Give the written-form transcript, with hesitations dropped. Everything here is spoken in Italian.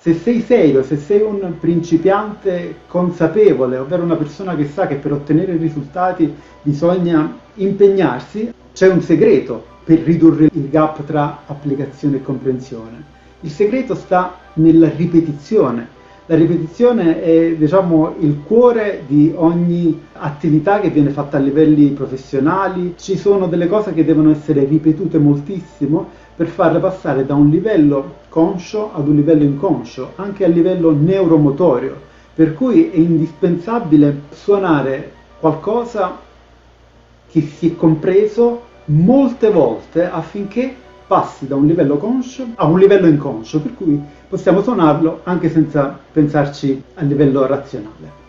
Se sei serio, se sei un principiante consapevole, ovvero una persona che sa che per ottenere risultati bisogna impegnarsi, c'è un segreto per ridurre il gap tra applicazione e comprensione. Il segreto sta nella ripetizione. La ripetizione è, diciamo, il cuore di ogni attività che viene fatta a livelli professionali. Ci sono delle cose che devono essere ripetute moltissimo per farle passare da un livello conscio ad un livello inconscio, anche a livello neuromotorio. Per cui è indispensabile suonare qualcosa che si è compreso molte volte affinché passi da un livello conscio a un livello inconscio, per cui possiamo suonarlo anche senza pensarci a livello razionale.